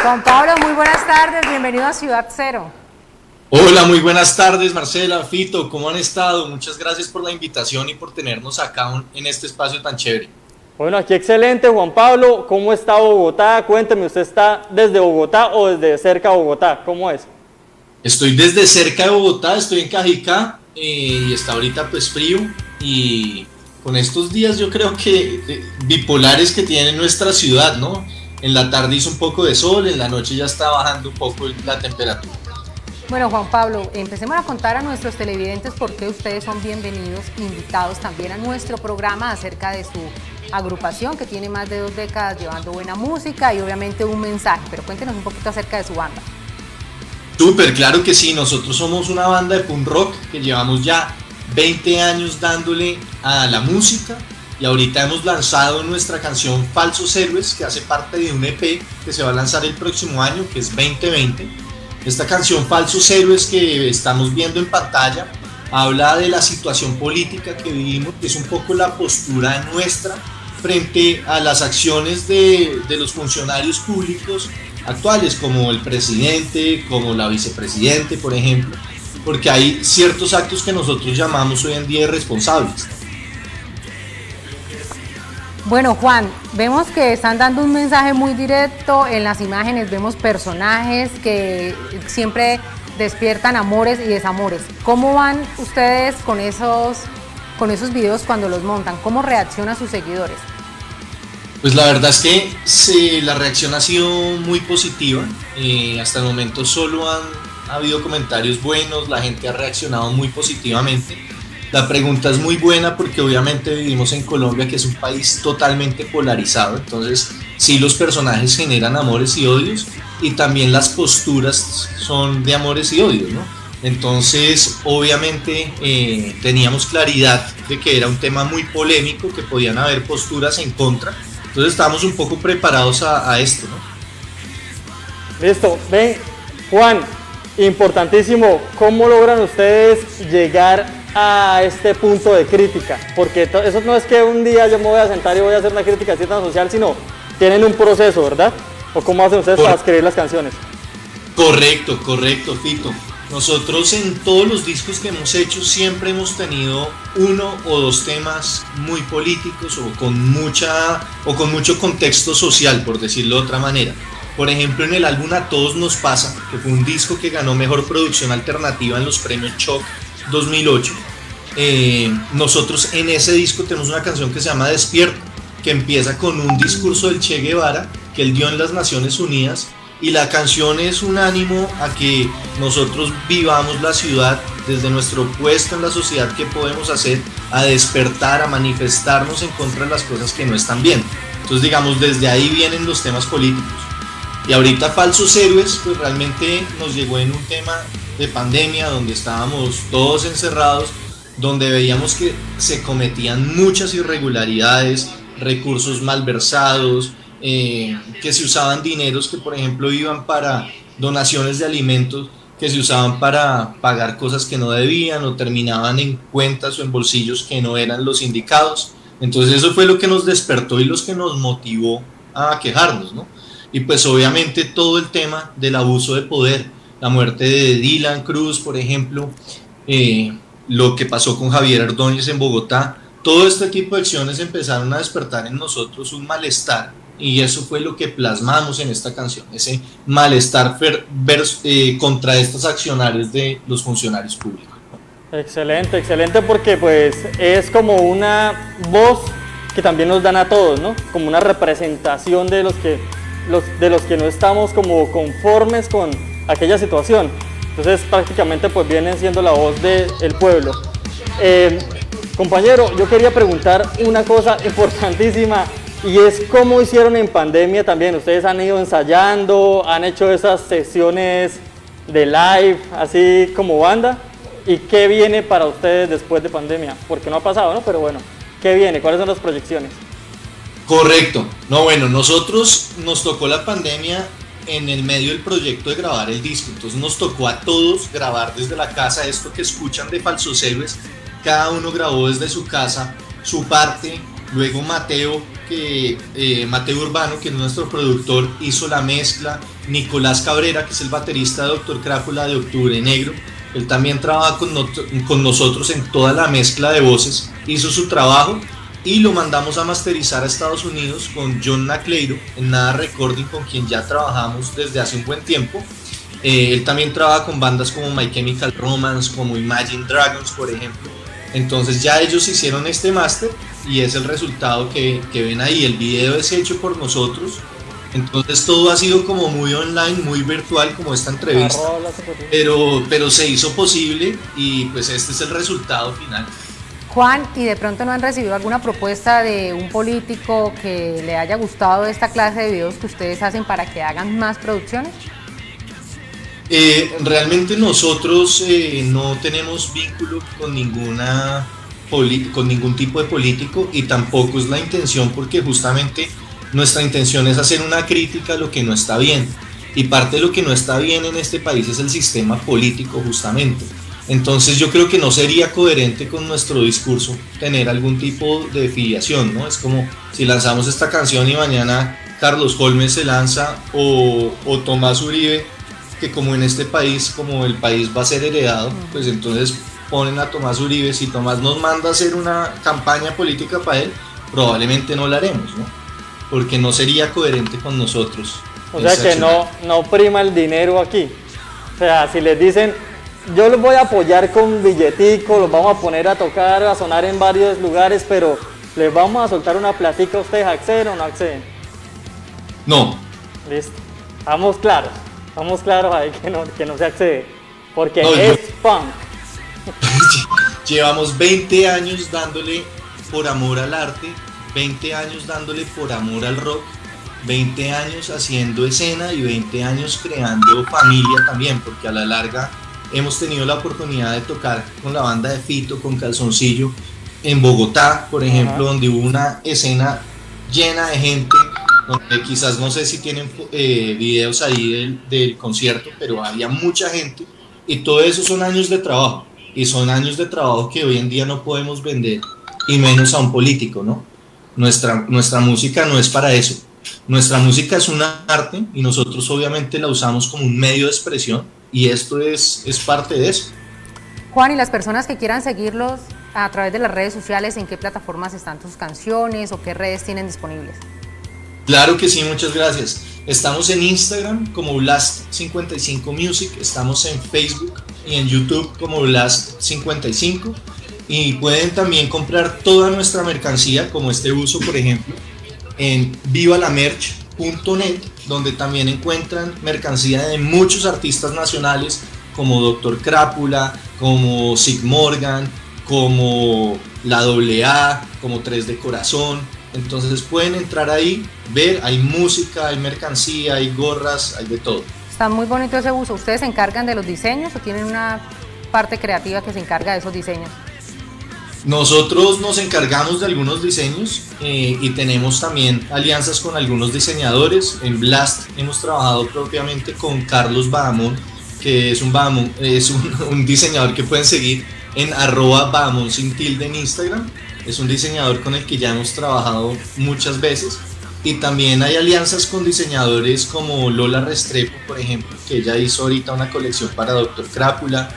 Juan Pablo, muy buenas tardes, bienvenido a Ciudad Cero. Hola, muy buenas tardes, Marcela, Fito, ¿cómo han estado? Muchas gracias por la invitación y por tenernos acá en este espacio tan chévere. Bueno, aquí excelente, Juan Pablo. ¿Cómo está Bogotá? Cuénteme, ¿usted está desde Bogotá o desde cerca de Bogotá? ¿Cómo es? Estoy desde cerca de Bogotá, estoy en Cajicá y está ahorita pues frío y con estos días yo creo que bipolares que tiene nuestra ciudad, ¿no? En la tarde hizo un poco de sol, en la noche ya está bajando un poco la temperatura. Bueno, Juan Pablo, empecemos a contar a nuestros televidentes por qué ustedes son bienvenidos, invitados también a nuestro programa acerca de su agrupación que tiene más de 2 décadas llevando buena música y obviamente un mensaje, pero cuéntenos un poquito acerca de su banda. Súper, claro que sí, nosotros somos una banda de punk rock que llevamos ya 20 años dándole a la música y ahorita hemos lanzado nuestra canción Falsos Héroes, que hace parte de un EP que se va a lanzar el próximo año, que es 2020. Esta canción Falsos Héroes que estamos viendo en pantalla habla de la situación política que vivimos, que es un poco la postura nuestra frente a las acciones de los funcionarios públicos actuales, como el presidente, como la vicepresidente, por ejemplo, porque hay ciertos actos que nosotros llamamos hoy en día irresponsables. Bueno, Juan, vemos que están dando un mensaje muy directo, en las imágenes vemos personajes que siempre despiertan amores y desamores. ¿Cómo van ustedes con esos videos cuando los montan? ¿Cómo reaccionan sus seguidores? Pues la verdad es que la reacción ha sido muy positiva, hasta el momento solo ha habido comentarios buenos, la gente ha reaccionado muy positivamente. La pregunta es muy buena porque obviamente vivimos en Colombia, que es un país totalmente polarizado, entonces sí, los personajes generan amores y odios y también las posturas son de amores y odios, ¿no? Entonces obviamente teníamos claridad de que era un tema muy polémico, que podían haber posturas en contra, entonces estábamos un poco preparados a esto, ¿no? Listo, ven, Juan, importantísimo, ¿cómo logran ustedes llegar a este punto de crítica? Porque eso no es que un día yo me voy a sentar y voy a hacer una crítica así tan social, sino tienen un proceso, ¿verdad? ¿O cómo hacen ustedes para escribir las canciones? Correcto, Fito. Nosotros en todos los discos que hemos hecho siempre hemos tenido 1 o 2 temas muy políticos o con mucho contexto social, por decirlo de otra manera. Por ejemplo, en el álbum A Todos Nos Pasa, que fue un disco que ganó Mejor Producción Alternativa en los premios Choc 2008, nosotros en ese disco tenemos una canción que se llama Despierta, que empieza con un discurso del Che Guevara que él dio en las Naciones Unidas, y la canción es un ánimo a que nosotros vivamos la ciudad desde nuestro puesto en la sociedad, que podemos hacer, a despertar, a manifestarnos en contra de las cosas que no están bien. Entonces, digamos, desde ahí vienen los temas políticos. Y ahorita Falsos Héroes pues realmente nos llegó en un tema de pandemia, donde estábamos todos encerrados, donde veíamos que se cometían muchas irregularidades, recursos malversados, que se usaban dineros que por ejemplo iban para donaciones de alimentos, que se usaban para pagar cosas que no debían o terminaban en cuentas o en bolsillos que no eran los indicados. Entonces eso fue lo que nos despertó y los que nos motivó a quejarnos, ¿no? Y pues obviamente todo el tema del abuso de poder, la muerte de Dylan Cruz, por ejemplo, lo que pasó con Javier Ordóñez en Bogotá, todo este tipo de acciones empezaron a despertar en nosotros un malestar, y eso fue lo que plasmamos en esta canción, ese malestar contra estos accionarios de los funcionarios públicos. Excelente, excelente, porque pues es como una voz que también nos dan a todos, ¿no? Como una representación de los que no estamos como conformes con aquella situación. Entonces prácticamente pues vienen siendo la voz del pueblo. Compañero, yo quería preguntar una cosa importantísima, y es cómo hicieron en pandemia también. Ustedes han ido ensayando, han hecho esas sesiones de live, así como banda, y qué viene para ustedes después de pandemia, porque no ha pasado, ¿no? Pero bueno, ¿qué viene? ¿Cuáles son las proyecciones? Correcto. No, bueno, nosotros nos tocó la pandemia en el medio del proyecto de grabar el disco, entonces nos tocó a todos grabar desde la casa. Esto que escuchan de Falsos Héroes, cada uno grabó desde su casa su parte, luego Mateo que Mateo Urbano, que es nuestro productor, hizo la mezcla. Nicolás Cabrera, que es el baterista de Doctor Crápula de Octubre Negro, él también trabaja con nosotros en toda la mezcla de voces, hizo su trabajo y lo mandamos a masterizar a Estados Unidos con John Nacleiro en Nada Recording, con quien ya trabajamos desde hace un buen tiempo. Él también trabaja con bandas como My Chemical Romance, como Imagine Dragons, por ejemplo. Entonces ya ellos hicieron este máster y es el resultado que ven ahí. El video es hecho por nosotros. Entonces todo ha sido como muy online, muy virtual, como esta entrevista, pero se hizo posible y pues este es el resultado final. Juan, ¿y de pronto no han recibido alguna propuesta de un político que le haya gustado esta clase de videos que ustedes hacen para que hagan más producciones? Realmente nosotros no tenemos vínculo con ningún tipo de político y tampoco es la intención, porque justamente nuestra intención es hacer una crítica a lo que no está bien, y parte de lo que no está bien en este país es el sistema político justamente. Entonces yo creo que no sería coherente con nuestro discurso tener algún tipo de filiación, ¿no? Es como si lanzamos esta canción y mañana Carlos Holmes se lanza o Tomás Uribe, que como en este país, como el país va a ser heredado, pues entonces ponen a Tomás Uribe. Si Tomás nos manda a hacer una campaña política para él, probablemente no la haremos, ¿no? Porque no sería coherente con nosotros. O sea que no prima el dinero aquí. O sea, si les dicen, yo los voy a apoyar con billetico, los vamos a poner a tocar, a sonar en varios lugares, pero les vamos a soltar una platica, ¿ustedes acceden o no acceden? No. Listo. Estamos claros ahí que no se accede. Porque no, es punk. Llevamos 20 años dándole por amor al arte, 20 años dándole por amor al rock, 20 años haciendo escena y 20 años creando familia también, porque a la larga hemos tenido la oportunidad de tocar con la banda de Fito, con Calzoncillo, en Bogotá, por ejemplo, donde hubo una escena llena de gente, donde quizás no sé si tienen videos ahí del concierto, pero había mucha gente, y todo eso son años de trabajo, y son años de trabajo que hoy en día no podemos vender, y menos a un político, ¿no? Nuestra música no es para eso. Nuestra música es un arte y nosotros obviamente la usamos como un medio de expresión, y esto es parte de eso. Juan, y las personas que quieran seguirlos a través de las redes sociales, ¿en qué plataformas están tus canciones o qué redes tienen disponibles? Claro que sí, muchas gracias. Estamos en Instagram como Blast55Music, estamos en Facebook y en YouTube como Blast55, y pueden también comprar toda nuestra mercancía, como este buzo por ejemplo, en vivalamerch.net, donde también encuentran mercancía de muchos artistas nacionales como Doctor Crápula, como Sig Morgan, como La AA, como Tres de Corazón. Entonces pueden entrar ahí, ver, hay música, hay mercancía, hay gorras, hay de todo. Está muy bonito ese buzo. ¿Ustedes se encargan de los diseños o tienen una parte creativa que se encarga de esos diseños? Nosotros nos encargamos de algunos diseños y tenemos también alianzas con algunos diseñadores. En Blast hemos trabajado propiamente con Carlos Bahamón, que es un diseñador que pueden seguir en @Bahamón sin tilde en Instagram. Es un diseñador con el que ya hemos trabajado muchas veces. Y también hay alianzas con diseñadores como Lola Restrepo, por ejemplo, que ella hizo ahorita una colección para Doctor Crápula,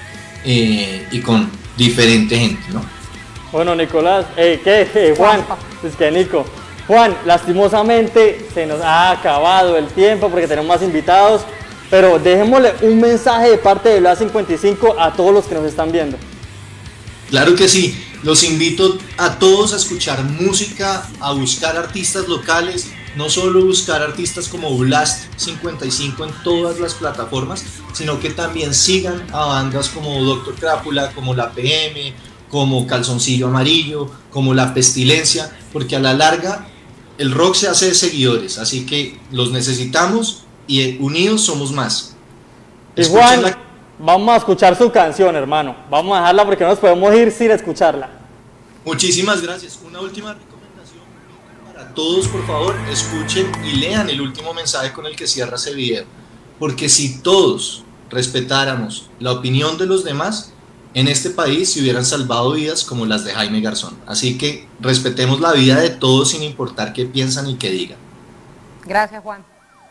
y con diferente gente, ¿no? Bueno, Nicolás, Juan, es que Nico, Juan, lastimosamente se nos ha acabado el tiempo porque tenemos más invitados, pero dejémosle un mensaje de parte de Blast55 a todos los que nos están viendo. Claro que sí, los invito a todos a escuchar música, a buscar artistas locales, no solo buscar artistas como Blast55 en todas las plataformas, sino que también sigan a bandas como Doctor Crápula, como La PM, como Calzoncillo Amarillo, como La Pestilencia, porque a la larga el rock se hace de seguidores, así que los necesitamos y unidos somos más. Y Juan, vamos a escuchar su canción, hermano, vamos a dejarla porque no nos podemos ir sin escucharla. Muchísimas gracias. Una última recomendación para todos, por favor, escuchen y lean el último mensaje con el que cierra ese video, porque si todos respetáramos la opinión de los demás, en este país se hubieran salvado vidas como las de Jaime Garzón. Así que respetemos la vida de todos sin importar qué piensan y qué digan. Gracias, Juan.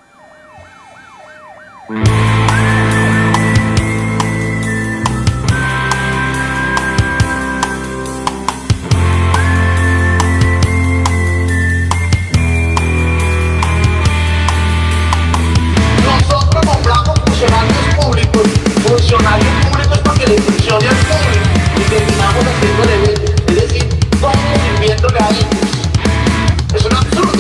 Nosotros nombramos funcionarios públicos para que le funcione al público y terminamos haciéndole bien, es decir, todos sirviéndole a ellos. Es un absurdo.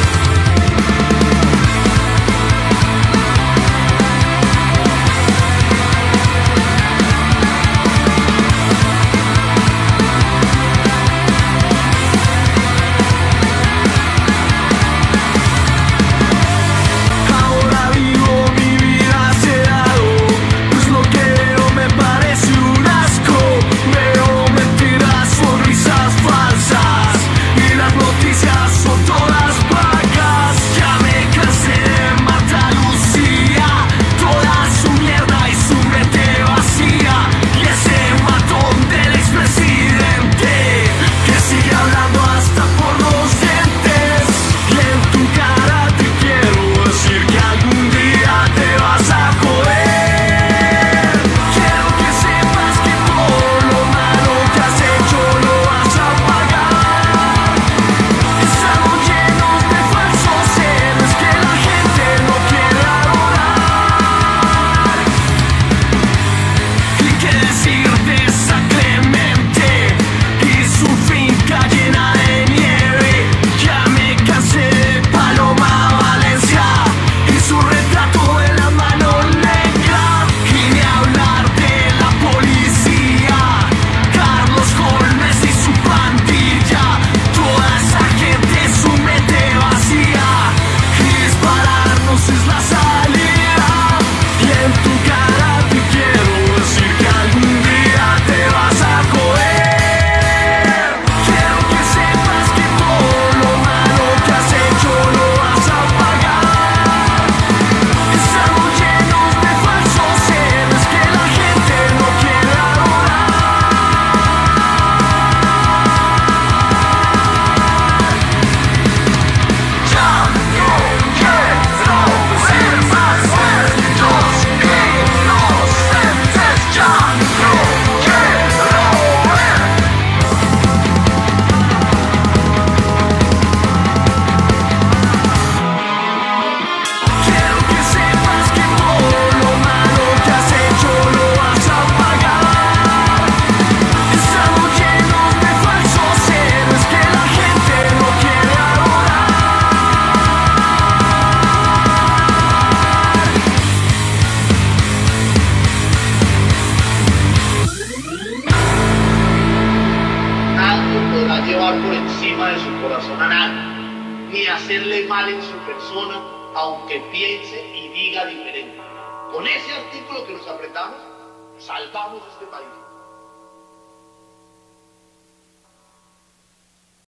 Ni hacerle mal en su persona, aunque piense y diga diferente. Con ese artículo que nos apretamos, salvamos este país.